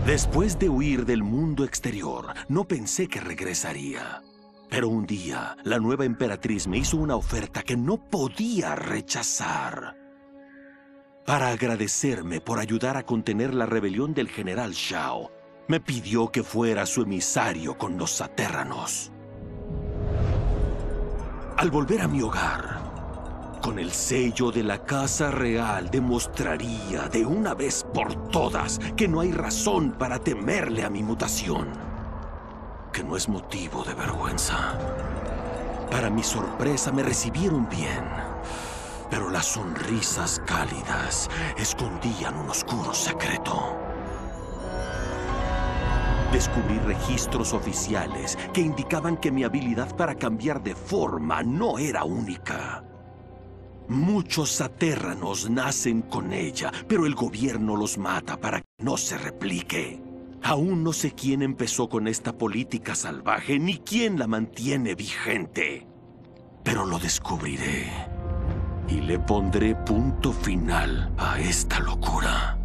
Después de huir del mundo exterior, no pensé que regresaría. Pero un día, la nueva emperatriz me hizo una oferta que no podía rechazar. Para agradecerme por ayudar a contener la rebelión del general Shao, me pidió que fuera su emisario con los saterranos. Al volver a mi hogar, con el sello de la Casa Real demostraría de una vez por todas que no hay razón para temerle a mi mutación, que no es motivo de vergüenza. Para mi sorpresa me recibieron bien, pero las sonrisas cálidas escondían un oscuro secreto. Descubrí registros oficiales que indicaban que mi habilidad para cambiar de forma no era única. Muchos saterranos nacen con ella, pero el gobierno los mata para que no se replique. Aún no sé quién empezó con esta política salvaje ni quién la mantiene vigente. Pero lo descubriré y le pondré punto final a esta locura.